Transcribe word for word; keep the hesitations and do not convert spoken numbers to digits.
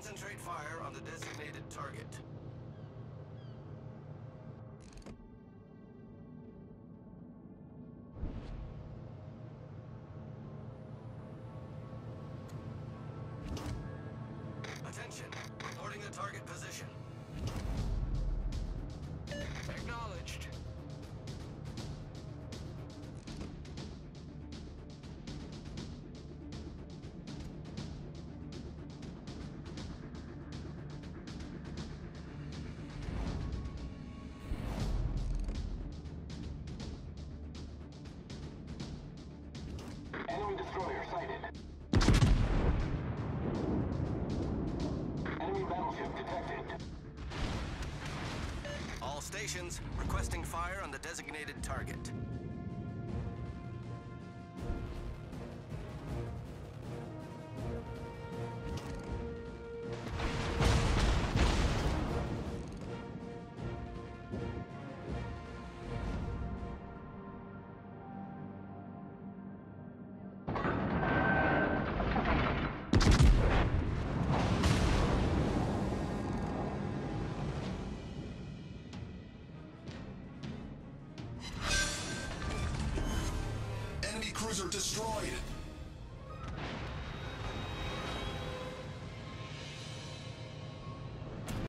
Concentrate fire on the designated target. Attention, reporting the target position. Acknowledged. Enemy destroyer sighted. Enemy battleship detected. All stations requesting fire on the designated target. Enemy cruiser destroyed.